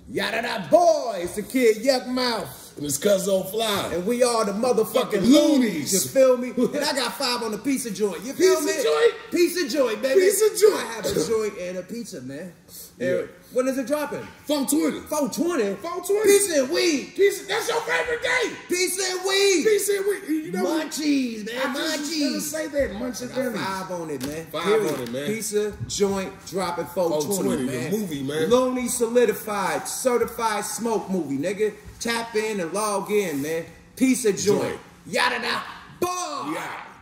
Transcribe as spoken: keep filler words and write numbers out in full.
Yada da boy, it's the kid Yuck Mouth. And it's Cuzzo Fly. And we are the motherfucking loonies. You feel me? And I got five on the pizza joint. You feel pizza me? Pizza joint? Pizza joint, baby. Pizza joint. I have a joint and a pizza, man. Yeah. When is it dropping? four twenty. four twenty? four twenty. Pizza and weed. Pizza, that's your favorite day. Pizza and weed. Pizza and weed. You know Munchies, man. I just Munchies. was gonna say that. Munchies. I got five on it, man. Five Period. on it, man. Pizza joint dropping four twenty, man. The movie, man. Looney solidified, certified smoke movie, nigga. Tap in and log in, man. Pizza joint. Joint. Yada da. Boom. Yeah.